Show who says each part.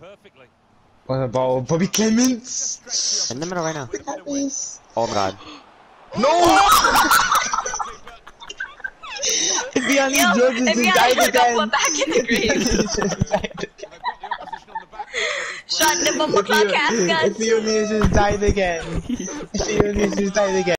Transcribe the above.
Speaker 1: What about Bobby Clements?
Speaker 2: In the middle right now. Oh my god.
Speaker 1: No! Ifeanyi George has died again!
Speaker 3: Back in the grave. Shot the bumper clock casket.
Speaker 1: Ifeanyi just died again. Ifeanyi just died again.